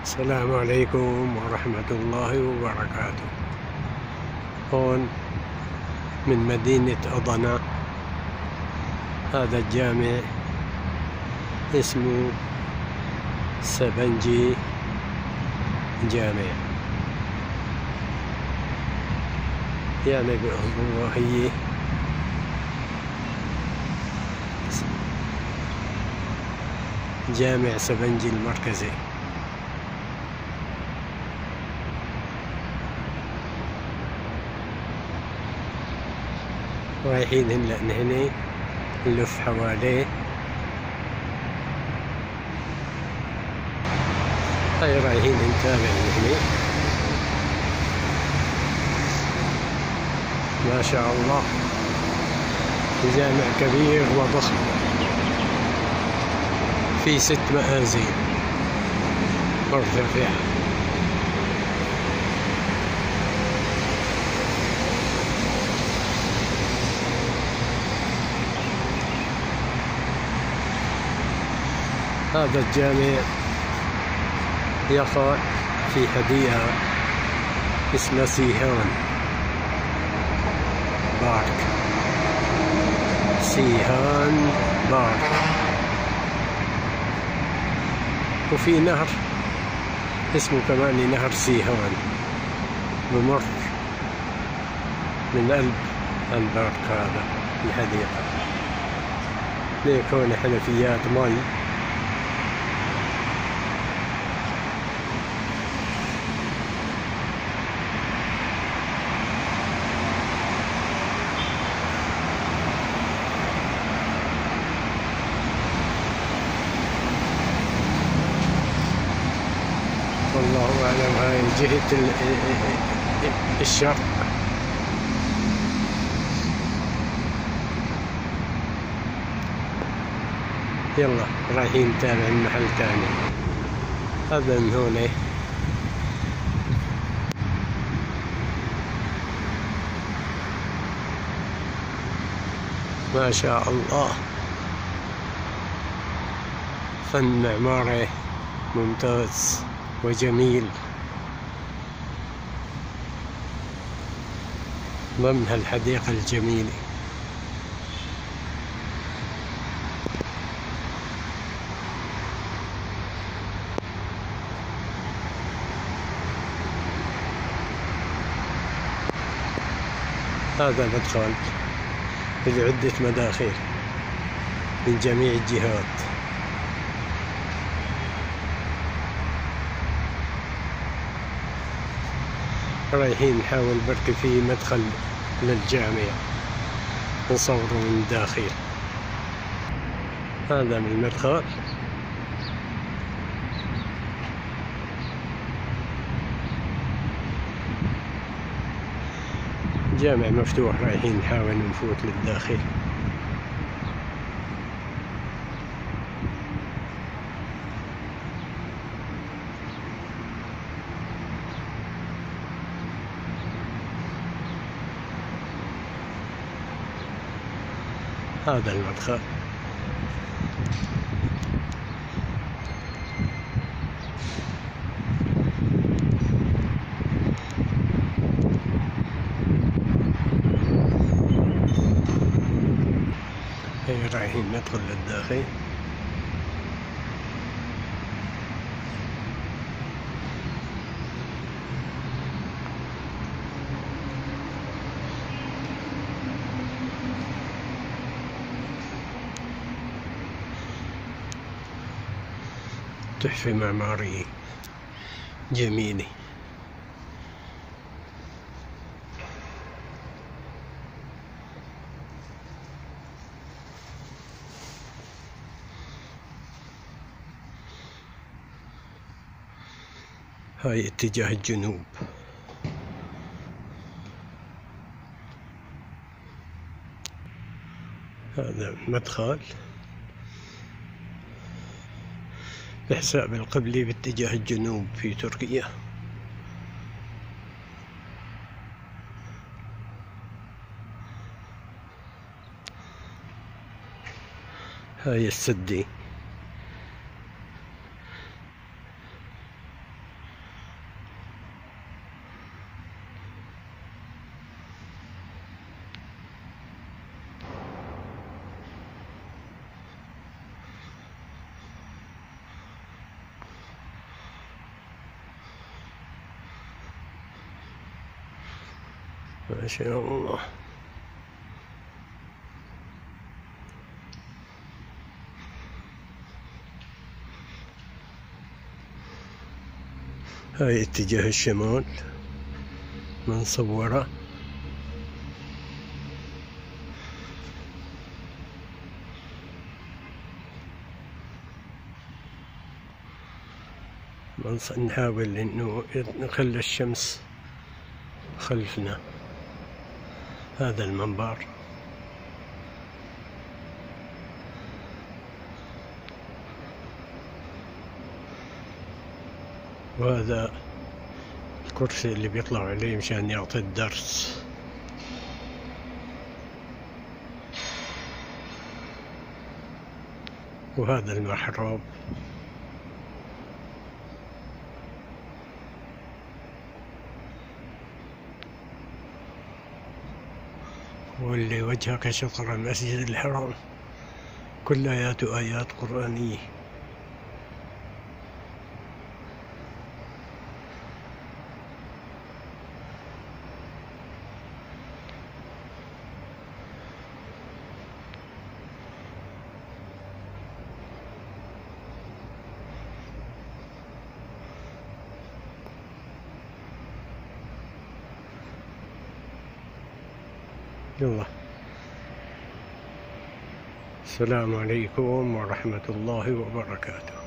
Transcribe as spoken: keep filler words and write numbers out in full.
السلام عليكم ورحمة الله وبركاته. هون من مدينة أضنا. هذا الجامع اسمه سبنجي جامع، يعني هو هي جامع سبنجي المركزي. رايحين هلا نحن نلف حواليه. هاي رايحين نتابع نحن. ما شاء الله جامع كبير وضخم، في ست مآذن مرتفعة. هذا الجامع يقع في حديقة اسمها سيهان بارك، سيهان بارك. وفي نهر اسمه كمان نهر سيهان بمر من قلب البارك هذا الحديقة. ليك هون حنفيات مي. والله أعلم هاي جهة الشرق. يلا رايحين نتابع المحل تاني. هذا من هون ما شاء الله، فن معماري ممتاز وجميل ضمن هالحديقة الجميلة. هذا مدخل لعدة مداخل من جميع الجهات. رايحين نحاول بركي في مدخل للجامع نصوره من الداخل. هذا من المدخل. جامع مفتوح، رايحين نحاول نفوت للداخل. هذا المدخل. هي رايحين ندخل للداخل. تحفة معمارية جميلة. هاي اتجاه الجنوب. هذا مدخل بحساب القبلي باتجاه الجنوب في تركيا. هاي السدي. ما شاء الله. هاي اتجاه الشمال من صورة. نحاول انه نخلي الشمس خلفنا. هذا المنبر، وهذا الكرسي اللي بيطلع عليه مشان يعطي الدرس. وهذا المحراب، واللي وجهك شطر المسجد الحرام، كل آياته آيات قرآنية. يلا، السلام عليكم ورحمة الله وبركاته.